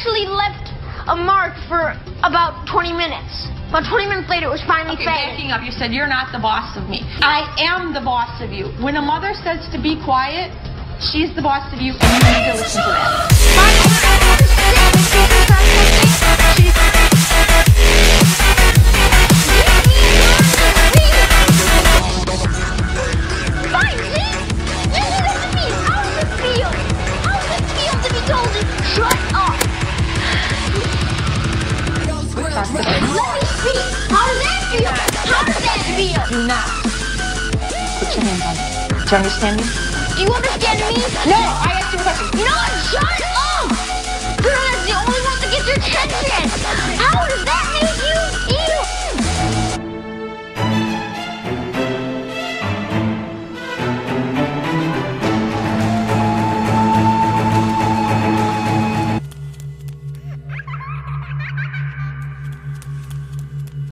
actually left a mark for about 20 minutes. About 20 minutes later, it was finally faded. Backing up, you said you're not the boss of me. I am the boss of you. When a mother says to be quiet, she's the boss of you, and you need to listen to that. Let me speak. How does that feel? How does that feel? Do not put your hands on me. Do you understand me? Do you understand me? No, I